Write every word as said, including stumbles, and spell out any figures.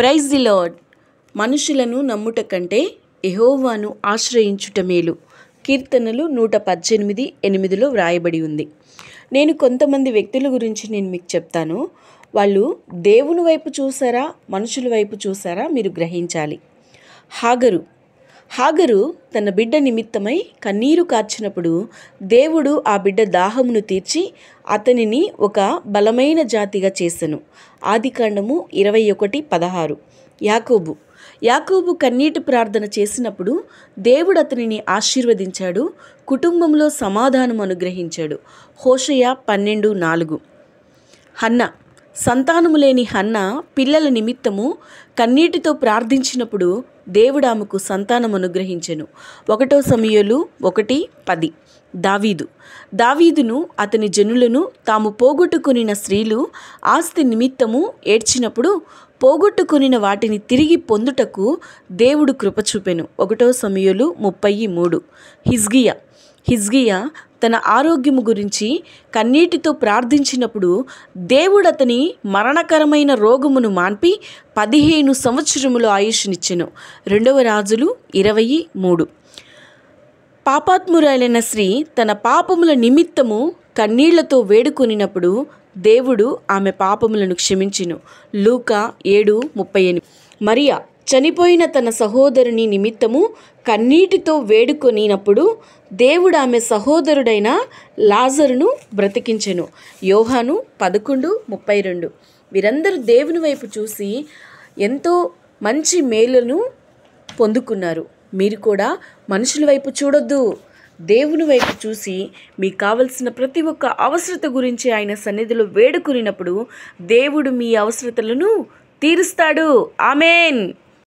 Praise the lord. మనుషులను నమ్ముట కంటే యెహోవాను ఆశ్రయించుట మేలు. కీర్తనలు నూట పద్దెనిమిది ఎనిమిదిలో వ్రాయబడి ఉంది. నేను కొంతమంది వ్యక్తుల గురించి నేను మీకు చెప్తాను. వాళ్ళు దేవుని వైపు చూసారా, మనుషుల వైపు చూసారా మీరు గ్రహించాలి. హాగరు హాగరు తన బిడ్డ నిమిత్తమై కన్నీరు కార్చినప్పుడు దేవుడు ఆ బిడ్డ దాహమును తీర్చి అతనిని ఒక బలమైన జాతిగా చేసెను. ఆదికాండము ఇరవై ఒకటి పదహారు. యాకోబు యాకోబు కన్నీటి ప్రార్థన చేసినప్పుడు దేవుడు అతనిని ఆశీర్వదించాడు, కుటుంబంలో సమాధానం అనుగ్రహించాడు. హోషయ పన్నెండు నాలుగు. హన్న సంతానము లేని హన్న పిల్లల నిమిత్తము కన్నీటితో ప్రార్థించినప్పుడు దేవుడు ఆమెకు సంతానం అనుగ్రహించెను. ఒకటో సమూయేలు ఒకటి పది. దావీదు దావీదును అతని జనులను తాము పోగొట్టుకొనిన స్త్రీలు ఆస్తి నిమిత్తము ఏడ్చినప్పుడు పోగొట్టుకొనిన వాటిని తిరిగి పొందుటకు దేవుడు కృప చూపెను. ఒకటో సమూయేలు ముప్పై మూడు. హిజ్కియా హిజ్కియా తన ఆరోగ్యము గురించి కన్నీటితో ప్రార్థించినప్పుడు దేవుడు అతని మరణకరమైన రోగమును మాన్పి పదిహేను సంవత్సరములు ఆయుష్నిచ్చెను. రెండవ రాజులు ఇరవై మూడు. పాపాత్మురాలైన స్త్రీ తన పాపముల నిమిత్తము కన్నీళ్లతో వేడుకొనినప్పుడు దేవుడు ఆమె పాపములను క్షమించెను. లూకా ఏడు ముప్పై ఎనిమిది. మరియా చనిపోయిన తన సహోదరుని నిమిత్తము కన్నీటితో వేడుకొనినప్పుడు దేవుడు ఆమె సహోదరుడైన లాజరును బ్రతికించెను. యోహాను పదకొండు ముప్పై రెండు. వీరందరూ దేవుని వైపు చూసి ఎంతో మంచి మేలును పొందుకున్నారు. మీరు కూడా మనుషుల వైపు చూడొద్దు, దేవుని వైపు చూసి మీకు కావలసిన ప్రతి ఒక్క అవసరత గురించి ఆయన సన్నిధిలో వేడుకున్నప్పుడు దేవుడు మీ అవసరతలను తీరుస్తాడు. ఆమేన్.